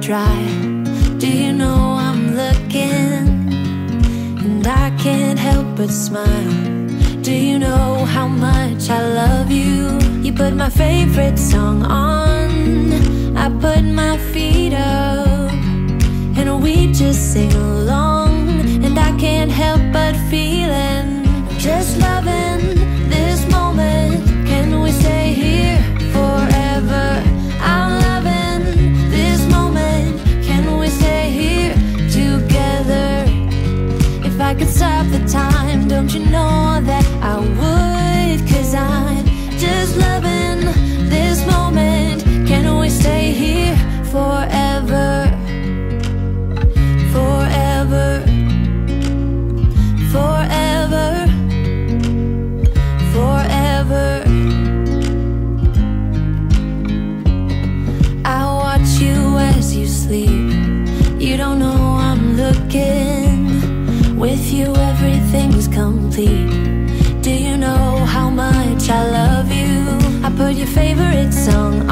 dry. Do you know I'm looking? And I can't help but smile. Do you know how much I love you? You put my favorite song on, I put my feet up, and we just sing along. And I can't help but feeling, just loving this moment. Can we stay here forever? I'm loving this moment. Can we stay here together? If I could stop the time, don't you know that I would? 'Cause I'm just loving this moment. Can we stay here forever? Forever, forever, forever. I watch you as you sleep. You don't know I'm looking. With you everything's complete. Do you know how much I love you? I put your favorite song